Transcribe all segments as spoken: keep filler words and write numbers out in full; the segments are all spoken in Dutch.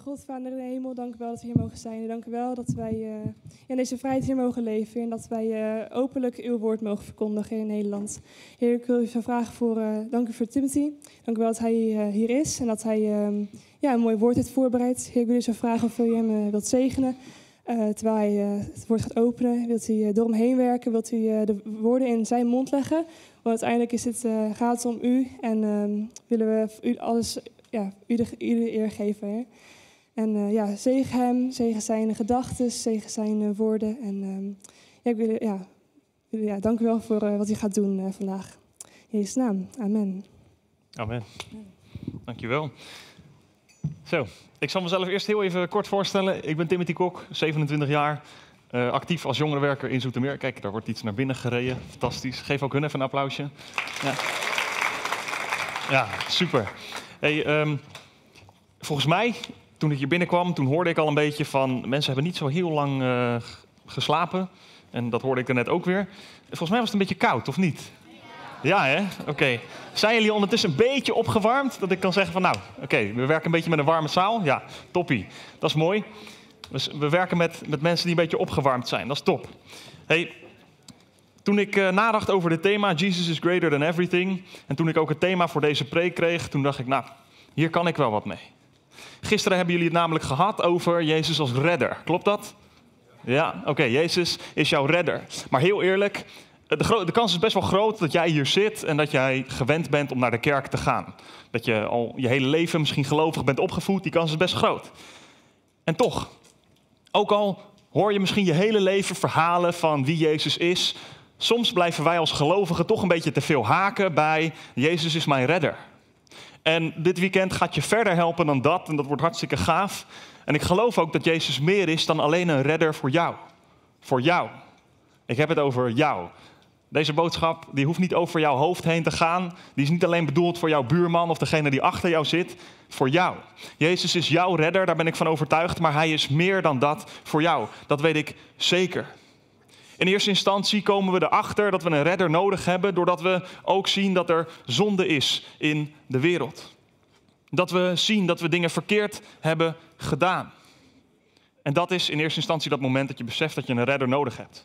God, Vader in de hemel, dank u wel dat we hier mogen zijn. En dank u wel dat wij uh, in deze vrijheid hier mogen leven. En dat wij uh, openlijk uw woord mogen verkondigen in Nederland. Heer, ik wil u zo vragen voor, uh, dank u voor Timothy. Dank u wel dat hij uh, hier is en dat hij uh, ja, een mooi woord heeft voorbereid. Heer, ik wil u zo vragen of u hem uh, wilt zegenen. Uh, terwijl hij uh, het woord gaat openen, wilt u uh, door hem heen werken, wilt u uh, de woorden in zijn mond leggen. Want uiteindelijk is het, uh, gaat het om u en uh, willen we u alles, ja, u de, u de eer geven. Heer. En uh, ja, zegen hem, zegen zijn gedachten, zegen zijn uh, woorden. En uh, ja, ik wil, ja, wil, ja, dank u wel voor uh, wat u gaat doen uh, vandaag. In Jezus' naam, amen. Amen. Dankjewel. Zo, ik zal mezelf eerst heel even kort voorstellen. Ik ben Timothy Kok, zevenentwintig jaar, uh, actief als jongerenwerker in Zoetermeer. Kijk, daar wordt iets naar binnen gereden. Fantastisch. Geef ook hun even een applausje. Ja, ja super. Hey, um, volgens mij, toen ik hier binnenkwam, toen hoorde ik al een beetje van... mensen hebben niet zo heel lang uh, geslapen. En dat hoorde ik er net ook weer. Volgens mij was het een beetje koud, of niet? Ja, hè? Oké. Okay. Zijn jullie ondertussen een beetje opgewarmd? Dat ik kan zeggen van nou, oké, okay, we werken een beetje met een warme zaal. Ja, toppie. Dat is mooi. Dus we werken met, met mensen die een beetje opgewarmd zijn. Dat is top. Hey, toen ik uh, nadacht over dit thema, Jesus is greater than everything. En toen ik ook het thema voor deze preek kreeg, toen dacht ik, nou, hier kan ik wel wat mee. Gisteren hebben jullie het namelijk gehad over Jezus als redder. Klopt dat? Ja, oké, okay, Jezus is jouw redder. Maar heel eerlijk... De, gro- de kans is best wel groot dat jij hier zit en dat jij gewend bent om naar de kerk te gaan. Dat je al je hele leven misschien gelovig bent opgevoed, die kans is best groot. En toch, ook al hoor je misschien je hele leven verhalen van wie Jezus is, soms blijven wij als gelovigen toch een beetje te veel haken bij Jezus is mijn redder. En dit weekend gaat je verder helpen dan dat en dat wordt hartstikke gaaf. En ik geloof ook dat Jezus meer is dan alleen een redder voor jou. Voor jou. Ik heb het over jou. Deze boodschap die hoeft niet over jouw hoofd heen te gaan. Die is niet alleen bedoeld voor jouw buurman of degene die achter jou zit. Voor jou. Jezus is jouw redder, daar ben ik van overtuigd. Maar hij is meer dan dat voor jou. Dat weet ik zeker. In eerste instantie komen we erachter dat we een redder nodig hebben. Doordat we ook zien dat er zonde is in de wereld. Dat we zien dat we dingen verkeerd hebben gedaan. En dat is in eerste instantie dat moment dat je beseft dat je een redder nodig hebt.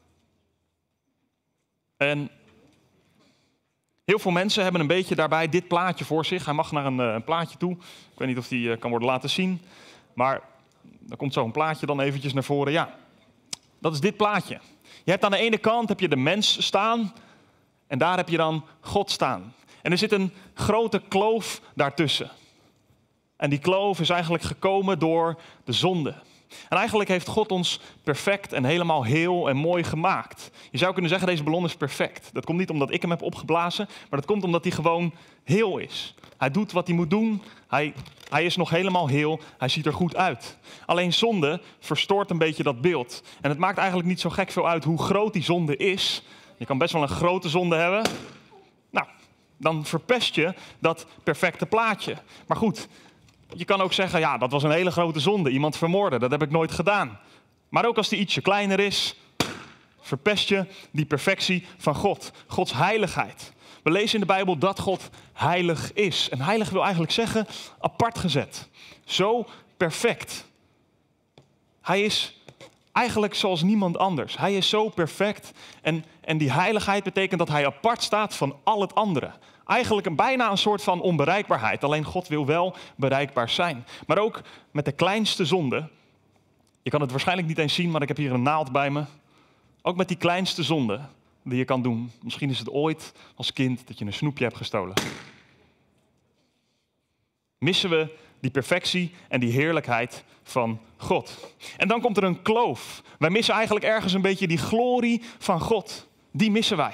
En heel veel mensen hebben een beetje daarbij dit plaatje voor zich. Hij mag naar een, een plaatje toe. Ik weet niet of die uh, kan worden laten zien. Maar er komt zo'n plaatje dan eventjes naar voren. Ja, dat is dit plaatje. Je hebt aan de ene kant heb je de mens staan. En daar heb je dan God staan. En er zit een grote kloof daartussen. En die kloof is eigenlijk gekomen door de zonde. En eigenlijk heeft God ons perfect en helemaal heel en mooi gemaakt. Je zou kunnen zeggen, deze ballon is perfect. Dat komt niet omdat ik hem heb opgeblazen, maar dat komt omdat hij gewoon heel is. Hij doet wat hij moet doen, hij, hij is nog helemaal heel, hij ziet er goed uit. Alleen zonde verstoort een beetje dat beeld. En het maakt eigenlijk niet zo gek veel uit hoe groot die zonde is. Je kan best wel een grote zonde hebben. Nou, dan verpest je dat perfecte plaatje. Maar goed... Je kan ook zeggen, ja, dat was een hele grote zonde. Iemand vermoorden, dat heb ik nooit gedaan. Maar ook als die ietsje kleiner is, verpest je die perfectie van God. Gods heiligheid. We lezen in de Bijbel dat God heilig is. En heilig wil eigenlijk zeggen, apart gezet. Zo perfect. Hij is eigenlijk zoals niemand anders. Hij is zo perfect. En, en die heiligheid betekent dat hij apart staat van al het andere. Eigenlijk een, bijna een soort van onbereikbaarheid. Alleen God wil wel bereikbaar zijn. Maar ook met de kleinste zonde. Je kan het waarschijnlijk niet eens zien, maar ik heb hier een naald bij me. Ook met die kleinste zonde die je kan doen. Misschien is het ooit als kind dat je een snoepje hebt gestolen. Missen we die perfectie en die heerlijkheid van God. En dan komt er een kloof. Wij missen eigenlijk ergens een beetje die glorie van God. Die missen wij.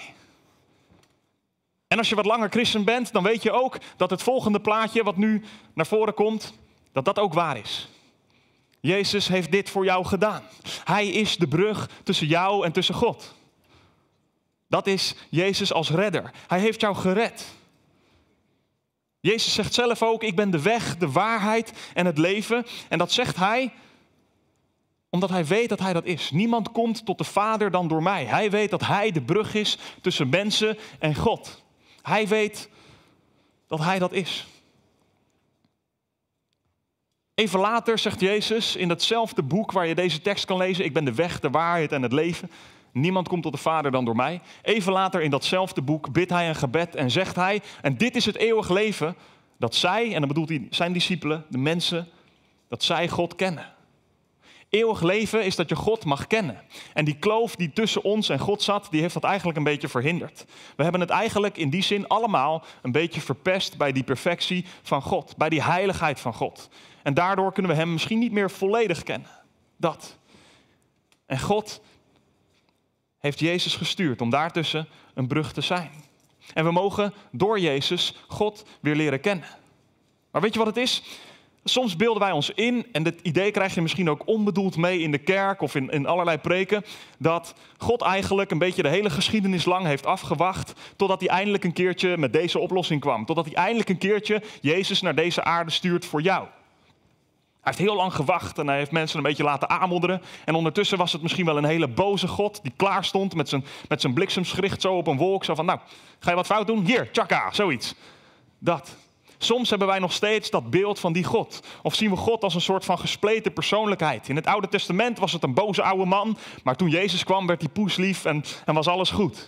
En als je wat langer christen bent, dan weet je ook dat het volgende plaatje wat nu naar voren komt, dat dat ook waar is. Jezus heeft dit voor jou gedaan. Hij is de brug tussen jou en tussen God. Dat is Jezus als redder. Hij heeft jou gered. Jezus zegt zelf ook, ik ben de weg, de waarheid en het leven. En dat zegt hij omdat hij weet dat hij dat is. Niemand komt tot de Vader dan door mij. Hij weet dat hij de brug is tussen mensen en God. Hij weet dat hij dat is. Even later zegt Jezus in datzelfde boek waar je deze tekst kan lezen, ik ben de weg, de waarheid en het leven. Niemand komt tot de Vader dan door mij. Even later in datzelfde boek bidt hij een gebed en zegt hij, en dit is het eeuwig leven, dat zij, en dan bedoelt hij zijn discipelen, de mensen, dat zij God kennen. Eeuwig leven is dat je God mag kennen. En die kloof die tussen ons en God zat, die heeft dat eigenlijk een beetje verhinderd. We hebben het eigenlijk in die zin allemaal een beetje verpest bij die perfectie van God, bij die heiligheid van God. En daardoor kunnen we hem misschien niet meer volledig kennen. Dat. En God heeft Jezus gestuurd om daartussen een brug te zijn. En we mogen door Jezus God weer leren kennen. Maar weet je wat het is? Soms beelden wij ons in, en dit idee krijg je misschien ook onbedoeld mee in de kerk of in, in allerlei preken, dat God eigenlijk een beetje de hele geschiedenis lang heeft afgewacht totdat hij eindelijk een keertje met deze oplossing kwam. Totdat hij eindelijk een keertje Jezus naar deze aarde stuurt voor jou. Hij heeft heel lang gewacht en hij heeft mensen een beetje laten aanmodderen. En ondertussen was het misschien wel een hele boze God die klaar stond met zijn, met zijn bliksemsgericht zo op een wolk. Zo van, nou, ga je wat fout doen? Hier, tjaka, zoiets. Dat. Soms hebben wij nog steeds dat beeld van die God. Of zien we God als een soort van gespleten persoonlijkheid. In het Oude Testament was het een boze oude man, maar toen Jezus kwam werd hij poeslief en, en was alles goed.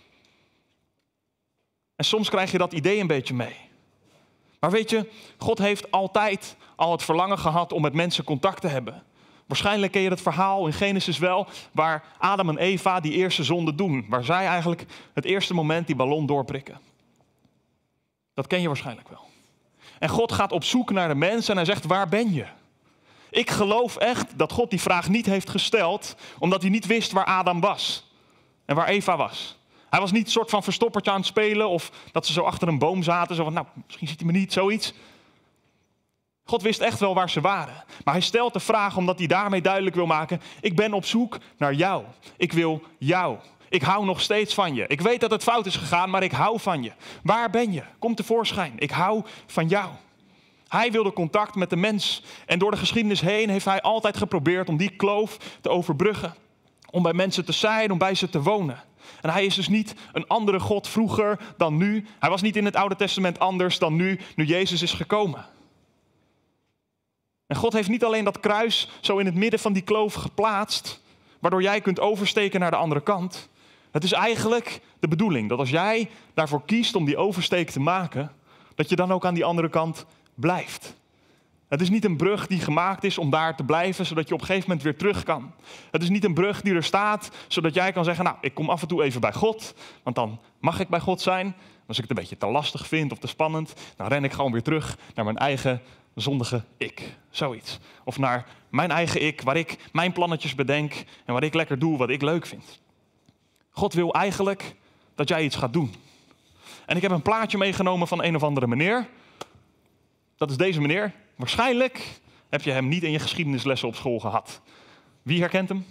En soms krijg je dat idee een beetje mee. Maar weet je, God heeft altijd al het verlangen gehad om met mensen contact te hebben. Waarschijnlijk ken je het verhaal in Genesis wel, waar Adam en Eva die eerste zonde doen. Waar zij eigenlijk het eerste moment die ballon doorprikken. Dat ken je waarschijnlijk wel. En God gaat op zoek naar de mens en hij zegt, waar ben je? Ik geloof echt dat God die vraag niet heeft gesteld, omdat hij niet wist waar Adam was en waar Eva was. Hij was niet een soort van verstoppertje aan het spelen of dat ze zo achter een boom zaten. Zo van, nou, misschien ziet hij me niet, zoiets. God wist echt wel waar ze waren. Maar hij stelt de vraag omdat hij daarmee duidelijk wil maken, ik ben op zoek naar jou. Ik wil jou. Ik hou nog steeds van je. Ik weet dat het fout is gegaan, maar ik hou van je. Waar ben je? Kom tevoorschijn. Ik hou van jou. Hij wilde contact met de mens. En door de geschiedenis heen heeft hij altijd geprobeerd om die kloof te overbruggen. Om bij mensen te zijn, om bij ze te wonen. En hij is dus niet een andere God vroeger dan nu. Hij was niet in het Oude Testament anders dan nu, nu Jezus is gekomen. En God heeft niet alleen dat kruis zo in het midden van die kloof geplaatst, waardoor jij kunt oversteken naar de andere kant. Het is eigenlijk de bedoeling dat als jij daarvoor kiest om die oversteek te maken, dat je dan ook aan die andere kant blijft. Het is niet een brug die gemaakt is om daar te blijven, zodat je op een gegeven moment weer terug kan. Het is niet een brug die er staat, zodat jij kan zeggen, nou, ik kom af en toe even bij God, want dan mag ik bij God zijn. Als ik het een beetje te lastig vind of te spannend, dan ren ik gewoon weer terug naar mijn eigen zondige ik. Zoiets. Of naar mijn eigen ik, waar ik mijn plannetjes bedenk en waar ik lekker doe wat ik leuk vind. God wil eigenlijk dat jij iets gaat doen. En ik heb een plaatje meegenomen van een of andere meneer. Dat is deze meneer. Waarschijnlijk heb je hem niet in je geschiedenislessen op school gehad. Wie herkent hem?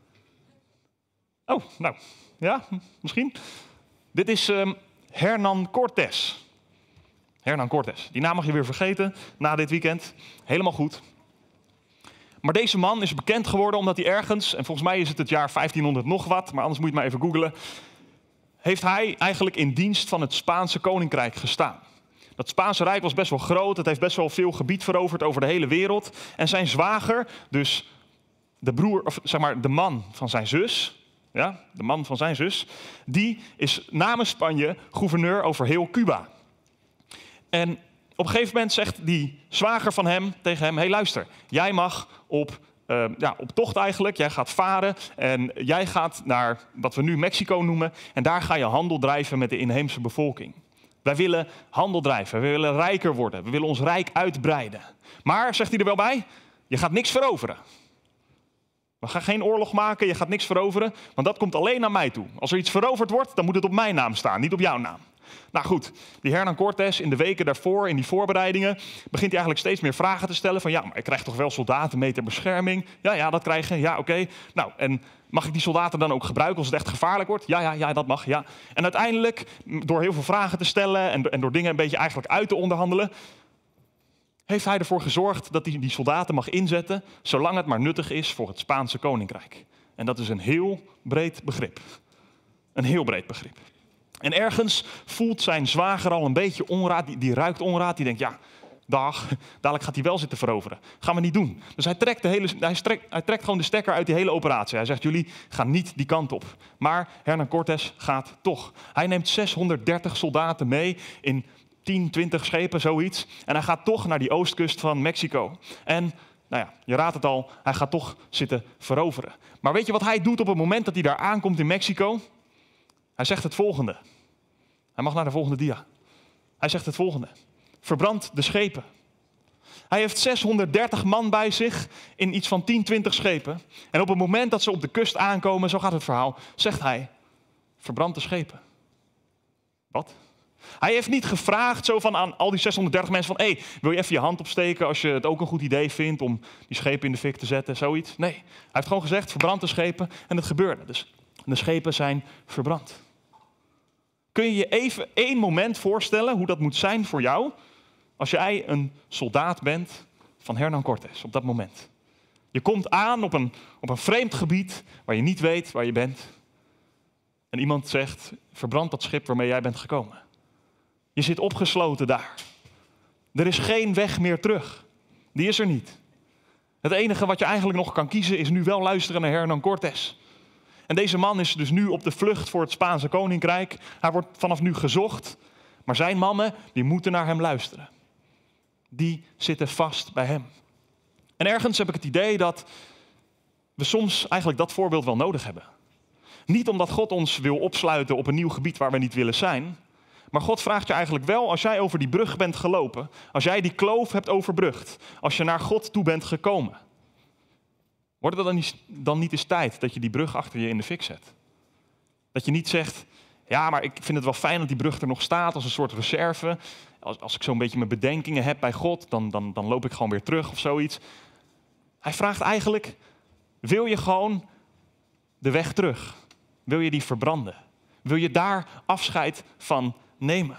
Oh, nou, ja, misschien. Dit is um, Hernán Cortés. Hernán Cortés. Die naam mag je weer vergeten na dit weekend. Helemaal goed. Maar deze man is bekend geworden omdat hij ergens, en volgens mij is het het jaar vijftienhonderd nog wat, maar anders moet je maar even googlen, heeft hij eigenlijk in dienst van het Spaanse koninkrijk gestaan. Dat Spaanse rijk was best wel groot, het heeft best wel veel gebied veroverd over de hele wereld. En zijn zwager, dus de broer, of zeg maar de man van zijn zus, ja, de man van zijn zus, die is namens Spanje gouverneur over heel Cuba. En op een gegeven moment zegt die zwager van hem tegen hem, hé hey, luister, jij mag op, uh, ja, op tocht eigenlijk, jij gaat varen en jij gaat naar wat we nu Mexico noemen en daar ga je handel drijven met de inheemse bevolking. Wij willen handel drijven, we willen rijker worden, we willen ons rijk uitbreiden. Maar, zegt hij er wel bij, je gaat niks veroveren. We gaan geen oorlog maken, je gaat niks veroveren, want dat komt alleen naar mij toe. Als er iets veroverd wordt, dan moet het op mijn naam staan, niet op jouw naam. Nou goed, die Hernán Cortés in de weken daarvoor, in die voorbereidingen, begint hij eigenlijk steeds meer vragen te stellen van ja, maar ik krijg toch wel soldaten mee ter bescherming? Ja, ja, dat krijgen, ja, oké. Okay. Nou, en mag ik die soldaten dan ook gebruiken als het echt gevaarlijk wordt? Ja, ja, ja, dat mag, ja. En uiteindelijk, door heel veel vragen te stellen en, en door dingen een beetje eigenlijk uit te onderhandelen, heeft hij ervoor gezorgd dat hij die soldaten mag inzetten, zolang het maar nuttig is voor het Spaanse koninkrijk. En dat is een heel breed begrip. Een heel breed begrip. En ergens voelt zijn zwager al een beetje onraad, die, die ruikt onraad, die denkt, ja, dag, dadelijk gaat hij wel zitten veroveren. Gaan we niet doen. Dus hij trekt, de hele, hij, strekt, hij trekt gewoon de stekker uit die hele operatie. Hij zegt, jullie gaan niet die kant op. Maar Hernán Cortés gaat toch. Hij neemt zeshonderddertig soldaten mee in tien, twintig schepen, zoiets. En hij gaat toch naar die oostkust van Mexico. En, nou ja, je raadt het al, hij gaat toch zitten veroveren. Maar weet je wat hij doet op het moment dat hij daar aankomt in Mexico? Hij zegt het volgende. Hij mag naar de volgende dia. Hij zegt het volgende. Verbrand de schepen. Hij heeft zeshonderddertig man bij zich in iets van tien, twintig schepen. En op het moment dat ze op de kust aankomen, zo gaat het verhaal, zegt hij, verbrand de schepen. Wat? Hij heeft niet gevraagd zo van aan al die zeshonderddertig mensen van, hé, hey, wil je even je hand opsteken als je het ook een goed idee vindt om die schepen in de fik te zetten, zoiets? Nee, hij heeft gewoon gezegd, verbrand de schepen en het gebeurde. Dus de schepen zijn verbrand. Kun je je even één moment voorstellen hoe dat moet zijn voor jou als jij een soldaat bent van Hernán Cortés op dat moment? Je komt aan op een, op een vreemd gebied waar je niet weet waar je bent. En iemand zegt, verbrand dat schip waarmee jij bent gekomen. Je zit opgesloten daar. Er is geen weg meer terug. Die is er niet. Het enige wat je eigenlijk nog kan kiezen is nu wel luisteren naar Hernán Cortés. En deze man is dus nu op de vlucht voor het Spaanse koninkrijk. Hij wordt vanaf nu gezocht. Maar zijn mannen, die moeten naar hem luisteren. Die zitten vast bij hem. En ergens heb ik het idee dat we soms eigenlijk dat voorbeeld wel nodig hebben. Niet omdat God ons wil opsluiten op een nieuw gebied waar we niet willen zijn. Maar God vraagt je eigenlijk wel, als jij over die brug bent gelopen, als jij die kloof hebt overbrugd, als je naar God toe bent gekomen, wordt het dan niet, dan niet eens tijd dat je die brug achter je in de fik zet? Dat je niet zegt, ja, maar ik vind het wel fijn dat die brug er nog staat als een soort reserve. Als, als ik zo'n beetje mijn bedenkingen heb bij God, dan, dan, dan loop ik gewoon weer terug of zoiets. Hij vraagt eigenlijk, wil je gewoon de weg terug? Wil je die verbranden? Wil je daar afscheid van nemen?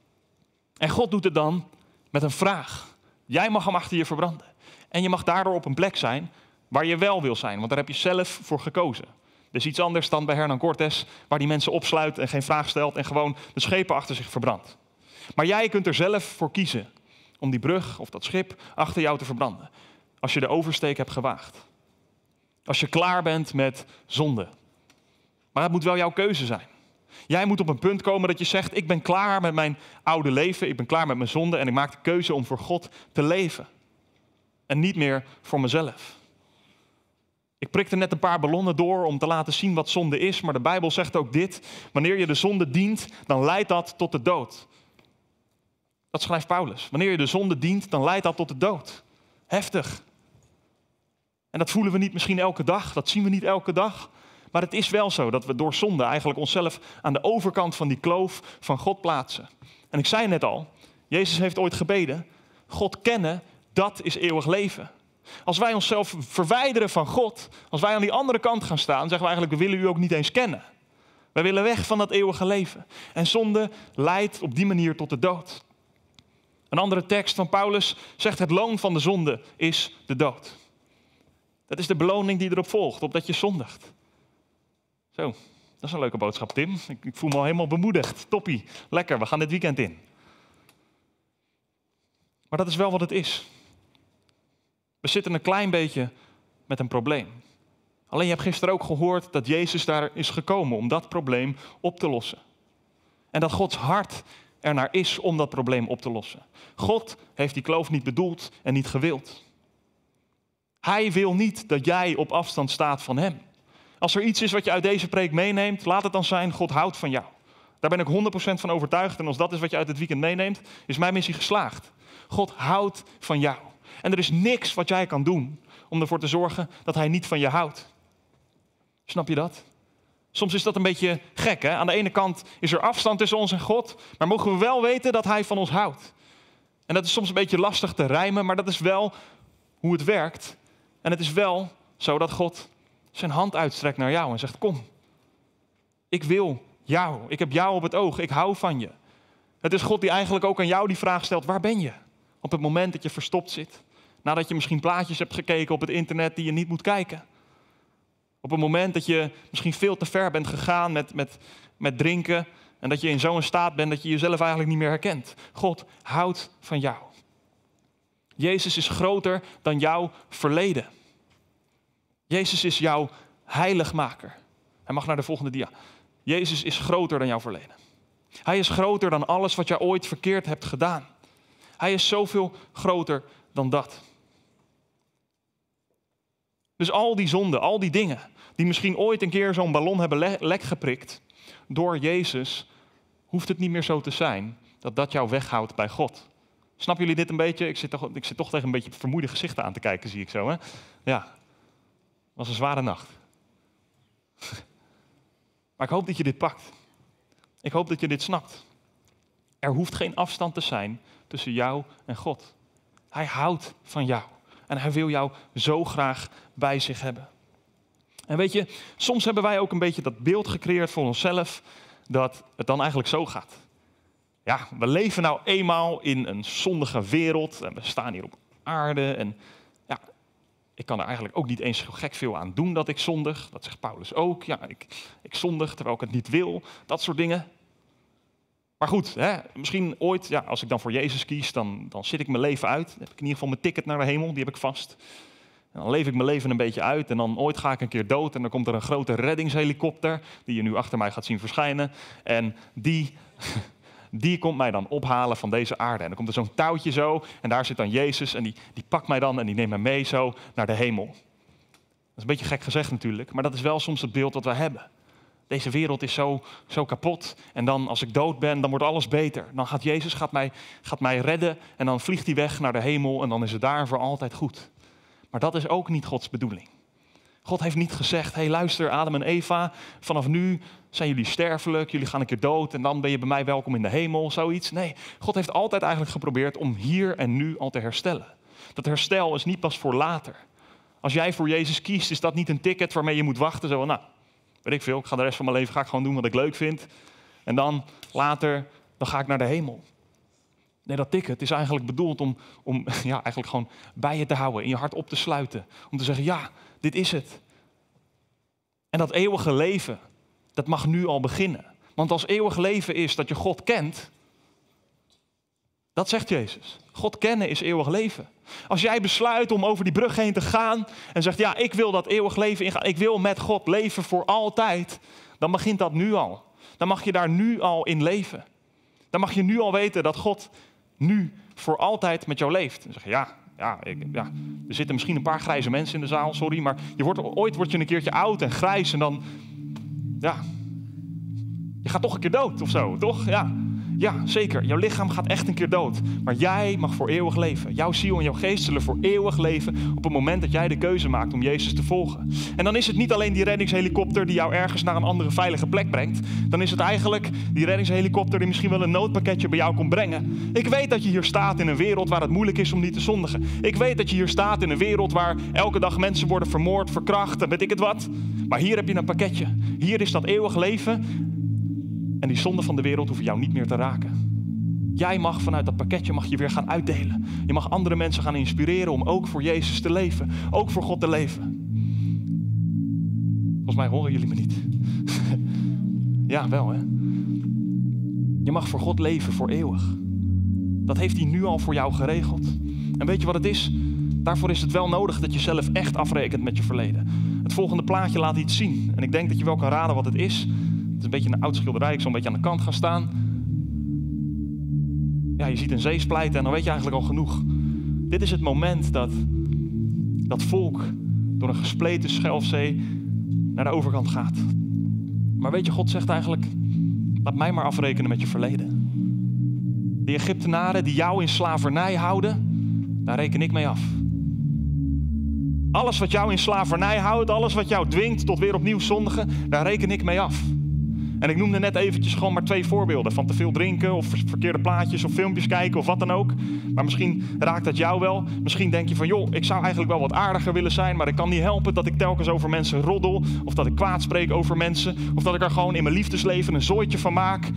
En God doet het dan met een vraag. Jij mag hem achter je verbranden. En je mag daardoor op een plek zijn waar je wel wil zijn, want daar heb je zelf voor gekozen. Dus iets anders dan bij Hernán Cortés, waar die mensen opsluit en geen vraag stelt en gewoon de schepen achter zich verbrandt. Maar jij kunt er zelf voor kiezen om die brug of dat schip achter jou te verbranden. Als je de oversteek hebt gewaagd. Als je klaar bent met zonde. Maar het moet wel jouw keuze zijn. Jij moet op een punt komen dat je zegt, ik ben klaar met mijn oude leven, ik ben klaar met mijn zonde en ik maak de keuze om voor God te leven. En niet meer voor mezelf. Ik prikte net een paar ballonnen door om te laten zien wat zonde is, maar de Bijbel zegt ook dit. Wanneer je de zonde dient, dan leidt dat tot de dood. Dat schrijft Paulus. Wanneer je de zonde dient, dan leidt dat tot de dood. Heftig. En dat voelen we niet misschien elke dag, dat zien we niet elke dag. Maar het is wel zo dat we door zonde eigenlijk onszelf aan de overkant van die kloof van God plaatsen. En ik zei net al, Jezus heeft ooit gebeden, God kennen, dat is eeuwig leven. Als wij onszelf verwijderen van God, als wij aan die andere kant gaan staan, zeggen we eigenlijk, we willen u ook niet eens kennen. Wij willen weg van dat eeuwige leven. En zonde leidt op die manier tot de dood. Een andere tekst van Paulus zegt, het loon van de zonde is de dood. Dat is de beloning die erop volgt, opdat je zondigt. Zo, dat is een leuke boodschap, Tim. Ik, ik voel me al helemaal bemoedigd. Toppie, lekker, we gaan dit weekend in. Maar dat is wel wat het is. We zitten een klein beetje met een probleem. Alleen je hebt gisteren ook gehoord dat Jezus daar is gekomen om dat probleem op te lossen. En dat Gods hart ernaar is om dat probleem op te lossen. God heeft die kloof niet bedoeld en niet gewild. Hij wil niet dat jij op afstand staat van hem. Als er iets is wat je uit deze preek meeneemt, laat het dan zijn, God houdt van jou. Daar ben ik honderd procent van overtuigd. En als dat is wat je uit het weekend meeneemt, is mijn missie geslaagd. God houdt van jou. En er is niks wat jij kan doen om ervoor te zorgen dat hij niet van je houdt. Snap je dat? Soms is dat een beetje gek, hè? Aan de ene kant is er afstand tussen ons en God, maar mogen we wel weten dat hij van ons houdt. En dat is soms een beetje lastig te rijmen, maar dat is wel hoe het werkt. En het is wel zo dat God zijn hand uitstrekt naar jou en zegt, kom, ik wil jou, ik heb jou op het oog, ik hou van je. Het is God die eigenlijk ook aan jou die vraag stelt, waar ben je? Op het moment dat je verstopt zit. Nadat je misschien plaatjes hebt gekeken op het internet die je niet moet kijken. Op het moment dat je misschien veel te ver bent gegaan met, met, met drinken. En dat je in zo'n staat bent dat je jezelf eigenlijk niet meer herkent. God houdt van jou. Jezus is groter dan jouw verleden. Jezus is jouw heiligmaker. Hij mag naar de volgende dia. Jezus is groter dan jouw verleden. Hij is groter dan alles wat jij ooit verkeerd hebt gedaan. Hij is zoveel groter dan dat. Dus al die zonden, al die dingen die misschien ooit een keer zo'n ballon hebben le- lek geprikt, door Jezus hoeft het niet meer zo te zijn dat dat jou weghoudt bij God. Snappen jullie dit een beetje? Ik zit toch, ik zit toch tegen een beetje vermoeide gezichten aan te kijken, zie ik zo. Hè? Ja, het was een zware nacht. Maar ik hoop dat je dit pakt. Ik hoop dat je dit snapt. Er hoeft geen afstand te zijn tussen jou en God. Hij houdt van jou. En hij wil jou zo graag bij zich hebben. En weet je, soms hebben wij ook een beetje dat beeld gecreëerd voor onszelf, dat het dan eigenlijk zo gaat. Ja, we leven nou eenmaal in een zondige wereld en we staan hier op aarde. En ja, ik kan er eigenlijk ook niet eens zo gek veel aan doen dat ik zondig. Dat zegt Paulus ook. Ja, ik, ik zondig terwijl ik het niet wil. Dat soort dingen. Maar goed, hè, misschien ooit, ja, als ik dan voor Jezus kies, dan, dan zit ik mijn leven uit. Dan heb ik in ieder geval mijn ticket naar de hemel, die heb ik vast. En dan leef ik mijn leven een beetje uit en dan ooit ga ik een keer dood. En dan komt er een grote reddingshelikopter, die je nu achter mij gaat zien verschijnen. En die, die komt mij dan ophalen van deze aarde. En dan komt er zo'n touwtje zo en daar zit dan Jezus. En die, die pakt mij dan en die neemt mij mee zo naar de hemel. Dat is een beetje gek gezegd natuurlijk, maar dat is wel soms het beeld dat we hebben. Deze wereld is zo, zo kapot. En dan als ik dood ben, dan wordt alles beter. Dan gaat Jezus gaat mij, gaat mij redden en dan vliegt hij weg naar de hemel en dan is het daar voor altijd goed. Maar dat is ook niet Gods bedoeling. God heeft niet gezegd, hé hey, luister Adam en Eva, vanaf nu zijn jullie sterfelijk, jullie gaan een keer dood en dan ben je bij mij welkom in de hemel, zoiets. Nee, God heeft altijd eigenlijk geprobeerd om hier en nu al te herstellen. Dat herstel is niet pas voor later. Als jij voor Jezus kiest, is dat niet een ticket waarmee je moet wachten, zo van, nou, weet ik veel, ik ga de rest van mijn leven ga ik gewoon doen wat ik leuk vind. En dan later, dan ga ik naar de hemel. Nee, dat ticket is eigenlijk bedoeld om, om ja, eigenlijk gewoon bij je te houden, in je hart op te sluiten. Om te zeggen, ja, dit is het. En dat eeuwige leven, dat mag nu al beginnen. Want als eeuwig leven is dat je God kent, dat zegt Jezus. God kennen is eeuwig leven. Als jij besluit om over die brug heen te gaan en zegt, ja, ik wil dat eeuwig leven ingaan, ik wil met God leven voor altijd, dan begint dat nu al. Dan mag je daar nu al in leven. Dan mag je nu al weten dat God nu voor altijd met jou leeft. En zeg je, ja, ja, ik, ja, er zitten misschien een paar grijze mensen in de zaal, sorry, maar je wordt, ooit word je een keertje oud en grijs en dan, ja, je gaat toch een keer dood of zo, toch? Ja. Ja, zeker. Jouw lichaam gaat echt een keer dood. Maar jij mag voor eeuwig leven. Jouw ziel en jouw geest zullen voor eeuwig leven op het moment dat jij de keuze maakt om Jezus te volgen. En dan is het niet alleen die reddingshelikopter die jou ergens naar een andere veilige plek brengt. Dan is het eigenlijk die reddingshelikopter die misschien wel een noodpakketje bij jou komt brengen. Ik weet dat je hier staat in een wereld waar het moeilijk is om niet te zondigen. Ik weet dat je hier staat in een wereld waar elke dag mensen worden vermoord, verkracht en weet ik het wat. Maar hier heb je een pakketje. Hier is dat eeuwig leven. En die zonden van de wereld hoeven jou niet meer te raken. Jij mag vanuit dat pakketje mag je weer gaan uitdelen. Je mag andere mensen gaan inspireren om ook voor Jezus te leven. Ook voor God te leven. Volgens mij horen jullie me niet. Ja, wel hè. Je mag voor God leven voor eeuwig. Dat heeft hij nu al voor jou geregeld. En weet je wat het is? Daarvoor is het wel nodig dat je zelf echt afrekent met je verleden. Het volgende plaatje laat iets zien. En ik denk dat je wel kan raden wat het is. Het is een beetje een oud schilderij. Ik zal een beetje aan de kant gaan staan. Ja, je ziet een zee splijten en dan weet je eigenlijk al genoeg. Dit is het moment dat dat volk door een gespleten Schelfzee naar de overkant gaat. Maar weet je, God zegt eigenlijk, laat mij maar afrekenen met je verleden. De Egyptenaren die jou in slavernij houden, daar reken ik mee af. Alles wat jou in slavernij houdt, alles wat jou dwingt tot weer opnieuw zondigen, daar reken ik mee af. En ik noemde net eventjes gewoon maar twee voorbeelden. Van te veel drinken of verkeerde plaatjes of filmpjes kijken of wat dan ook. Maar misschien raakt dat jou wel. Misschien denk je van joh, ik zou eigenlijk wel wat aardiger willen zijn. Maar ik kan niet helpen dat ik telkens over mensen roddel. Of dat ik kwaad spreek over mensen. Of dat ik er gewoon in mijn liefdesleven een zooitje van maak.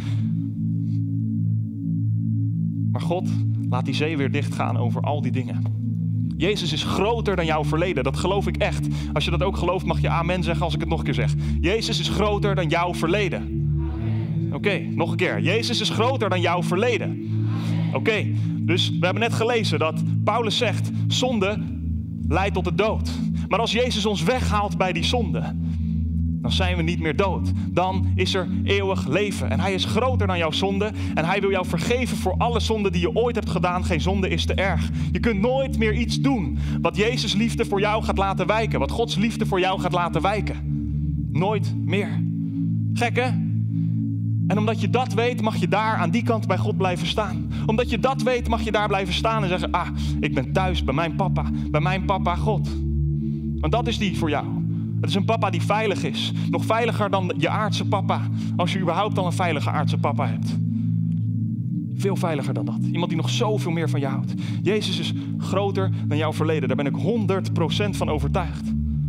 Maar God laat die zee weer dichtgaan over al die dingen. Jezus is groter dan jouw verleden. Dat geloof ik echt. Als je dat ook gelooft, mag je amen zeggen als ik het nog een keer zeg. Jezus is groter dan jouw verleden. Oké, okay, nog een keer. Jezus is groter dan jouw verleden. Oké, okay, Dus we hebben net gelezen dat Paulus zegt, zonde leidt tot de dood. Maar als Jezus ons weghaalt bij die zonde, dan zijn we niet meer dood. Dan is er eeuwig leven. En hij is groter dan jouw zonde. En hij wil jou vergeven voor alle zonden die je ooit hebt gedaan. Geen zonde is te erg. Je kunt nooit meer iets doen wat Jezus' liefde voor jou gaat laten wijken. Wat Gods liefde voor jou gaat laten wijken. Nooit meer. Gek hè? En omdat je dat weet, mag je daar aan die kant bij God blijven staan. Omdat je dat weet, mag je daar blijven staan en zeggen, ah, ik ben thuis bij mijn papa. Bij mijn papa God. Want dat is die voor jou. Het is een papa die veilig is. Nog veiliger dan je aardse papa. Als je überhaupt al een veilige aardse papa hebt. Veel veiliger dan dat. Iemand die nog zoveel meer van je houdt. Jezus is groter dan jouw verleden. Daar ben ik honderd procent van overtuigd.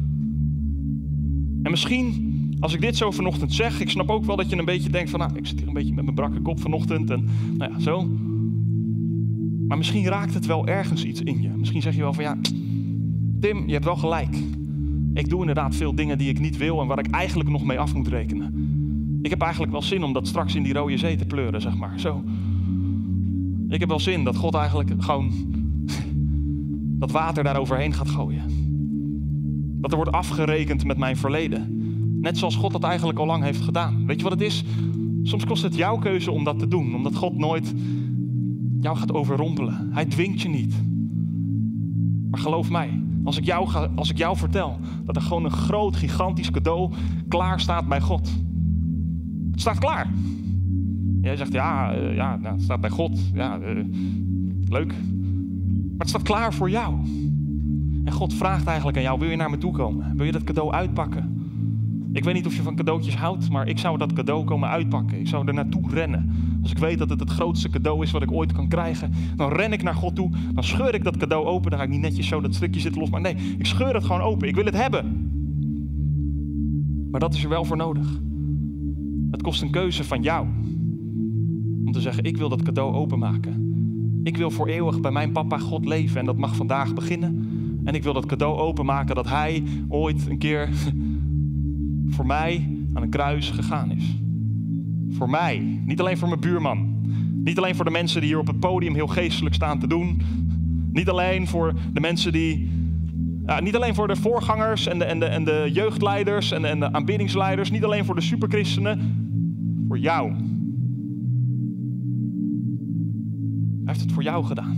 En misschien, als ik dit zo vanochtend zeg, ik snap ook wel dat je een beetje denkt van, nou, ik zit hier een beetje met mijn brakke kop vanochtend en nou ja, zo. Maar misschien raakt het wel ergens iets in je. Misschien zeg je wel van, ja, Tim, je hebt wel gelijk. Ik doe inderdaad veel dingen die ik niet wil en waar ik eigenlijk nog mee af moet rekenen. Ik heb eigenlijk wel zin om dat straks in die rode zee te pleuren, zeg maar. Zo. Ik heb wel zin dat God eigenlijk gewoon dat water daar overheen gaat gooien. Dat er wordt afgerekend met mijn verleden. Net zoals God dat eigenlijk al lang heeft gedaan. Weet je wat het is? Soms kost het jouw keuze om dat te doen. Omdat God nooit jou gaat overrompelen. Hij dwingt je niet. Maar geloof mij. Als ik, jou ga, als ik jou vertel dat er gewoon een groot, gigantisch cadeau klaar staat bij God. Het staat klaar. Jij zegt, ja, uh, ja nou, het staat bij God. Ja, uh, leuk. Maar het staat klaar voor jou. En God vraagt eigenlijk aan jou, wil je naar me toe komen? Wil je dat cadeau uitpakken? Ik weet niet of je van cadeautjes houdt, maar ik zou dat cadeau komen uitpakken. Ik zou er naartoe rennen. Als ik weet dat het het grootste cadeau is wat ik ooit kan krijgen, dan ren ik naar God toe. Dan scheur ik dat cadeau open. Dan ga ik niet netjes zo dat stukje zitten los. Maar nee, ik scheur het gewoon open. Ik wil het hebben. Maar dat is er wel voor nodig. Het kost een keuze van jou. Om te zeggen, ik wil dat cadeau openmaken. Ik wil voor eeuwig bij mijn papa God leven. En dat mag vandaag beginnen. En ik wil dat cadeau openmaken dat hij ooit een keer voor mij aan een kruis gegaan is. Voor mij. Niet alleen voor mijn buurman. Niet alleen voor de mensen die hier op het podium heel geestelijk staan te doen. Niet alleen voor de mensen die... Ja, niet alleen voor de voorgangers en de, en de, en de jeugdleiders en de, en de aanbiddingsleiders. Niet alleen voor de superchristenen. Voor jou. Hij heeft het voor jou gedaan.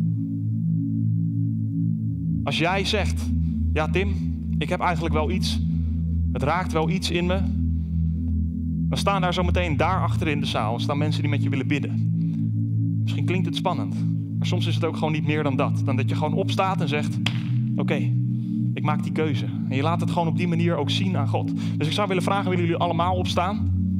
Als jij zegt, ja Tim, ik heb eigenlijk wel iets... Het raakt wel iets in me. Dan staan daar zo meteen daar achter in de zaal. Staan mensen die met je willen bidden. Misschien klinkt het spannend. Maar soms is het ook gewoon niet meer dan dat. Dan dat je gewoon opstaat en zegt, oké, okay, ik maak die keuze. En je laat het gewoon op die manier ook zien aan God. Dus ik zou willen vragen, willen jullie allemaal opstaan?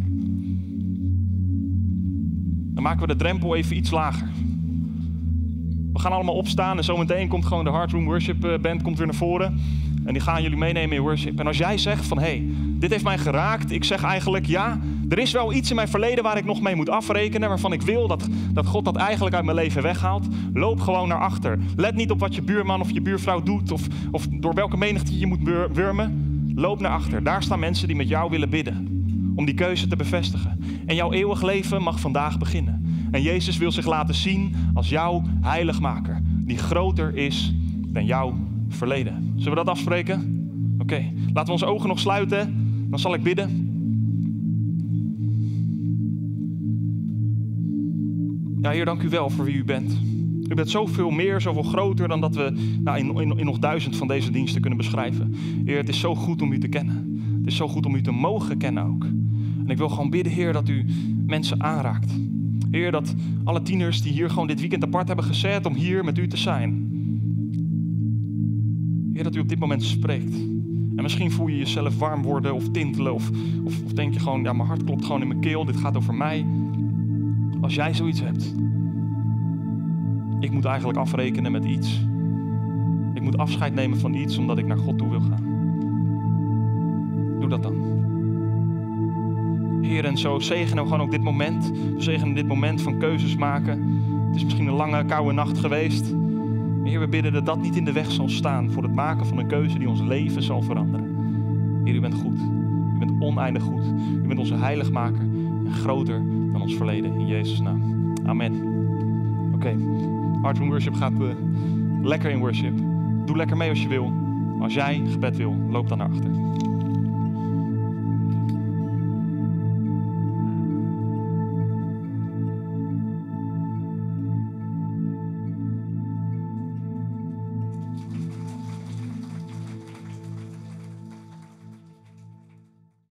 Dan maken we de drempel even iets lager. We gaan allemaal opstaan en zometeen komt gewoon de Heart Room Worship Band komt weer naar voren. En die gaan jullie meenemen in worship. En als jij zegt van, hé, hey, dit heeft mij geraakt. Ik zeg eigenlijk, ja, er is wel iets in mijn verleden waar ik nog mee moet afrekenen. Waarvan ik wil dat, dat God dat eigenlijk uit mijn leven weghaalt. Loop gewoon naar achter. Let niet op wat je buurman of je buurvrouw doet. Of, of door welke menigte je moet wurmen. Loop naar achter. Daar staan mensen die met jou willen bidden. Om die keuze te bevestigen. En jouw eeuwig leven mag vandaag beginnen. En Jezus wil zich laten zien als jouw heiligmaker. Die groter is dan jouw verleden. Zullen we dat afspreken? Oké, okay. Laten we onze ogen nog sluiten. Dan zal ik bidden. Ja, Heer, dank u wel voor wie u bent. U bent zoveel meer, zoveel groter dan dat we nou, in, in, in nog duizend van deze diensten kunnen beschrijven. Heer, het is zo goed om u te kennen. Het is zo goed om u te mogen kennen ook. En ik wil gewoon bidden, Heer, dat u mensen aanraakt. Heer, dat alle tieners die hier gewoon dit weekend apart hebben gezet om hier met u te zijn. Heer, dat u op dit moment spreekt. En misschien voel je jezelf warm worden of tintelen. Of, of, of denk je gewoon, ja, mijn hart klopt gewoon in mijn keel. Dit gaat over mij. Als jij zoiets hebt. Ik moet eigenlijk afrekenen met iets. Ik moet afscheid nemen van iets omdat ik naar God toe wil gaan. Doe dat dan. Heer, en zo zegenen we gewoon ook dit moment. We zegenen dit moment van keuzes maken. Het is misschien een lange, koude nacht geweest. Heer, we bidden dat dat niet in de weg zal staan voor het maken van een keuze die ons leven zal veranderen. Heer, u bent goed. U bent oneindig goed. U bent onze heiligmaker en groter dan ons verleden. In Jezus' naam. Amen. Oké. Okay. Heart Room Worship gaat uh, lekker in worship. Doe lekker mee als je wil. Als jij gebed wil, loop dan naar achter.